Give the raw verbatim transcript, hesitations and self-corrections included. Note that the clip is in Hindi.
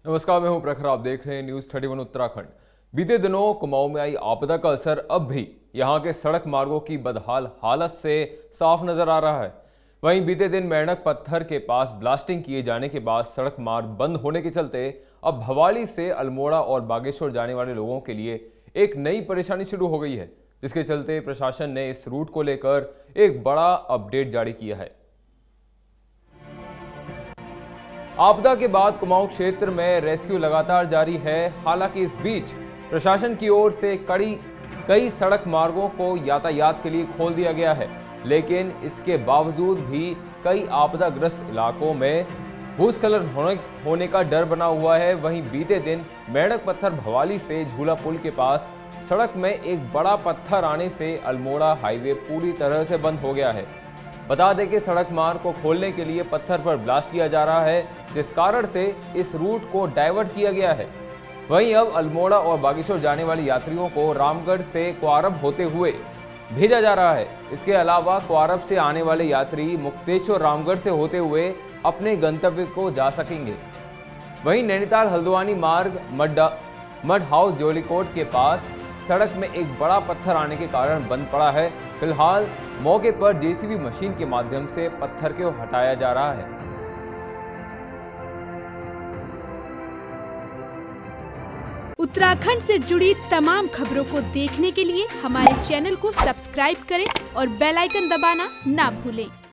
नमस्कार, मैं हूं प्रखर। आप देख रहे हैं न्यूज थर्टी वन उत्तराखंड। बीते दिनों कुमाऊं में आई आपदा का असर अब भी यहां के सड़क मार्गों की बदहाल हालत से साफ नजर आ रहा है। वहीं बीते दिन मेंढक पत्थर के पास ब्लास्टिंग किए जाने के बाद सड़क मार्ग बंद होने के चलते अब भवाली से अल्मोड़ा और बागेश्वर जाने वाले लोगों के लिए एक नई परेशानी शुरू हो गई है, जिसके चलते प्रशासन ने इस रूट को लेकर एक बड़ा अपडेट जारी किया है। आपदा के बाद कुमाऊं क्षेत्र में रेस्क्यू लगातार जारी है। हालांकि इस बीच प्रशासन की ओर से कड़ी कई सड़क मार्गों को यातायात के लिए खोल दिया गया है, लेकिन इसके बावजूद भी कई आपदाग्रस्त इलाकों में भूस्खलन होने होने का डर बना हुआ है। वहीं बीते दिन मेंढक पत्थर भवाली से झूला पुल के पास सड़क में एक बड़ा पत्थर आने से अल्मोड़ा हाईवे पूरी तरह से बंद हो गया है। बता दें कि सड़क मार्ग को खोलने के लिए पत्थर पर ब्लास्ट किया जा रहा है, जिस कारण से इस रूट को डाइवर्ट किया गया है। वहीं अब अल्मोड़ा और बागेश्वर जाने वाले यात्रियों को रामगढ़ से क्वारब होते हुए भेजा जा रहा है। इसके अलावा क्वारब से आने वाले यात्री मुक्तेश्वर रामगढ़ से होते हुए अपने गंतव्य को जा सकेंगे। वहीं नैनीताल हल्द्वानी मार्ग मड्डा मड हाउस जोलीकोट के पास सड़क में एक बड़ा पत्थर आने के कारण बंद पड़ा है। फिलहाल मौके पर जेसीबी मशीन के माध्यम से पत्थर को हटाया जा रहा है। उत्तराखंड से जुड़ी तमाम खबरों को देखने के लिए हमारे चैनल को सब्सक्राइब करें और बेल आइकन दबाना ना भूलें।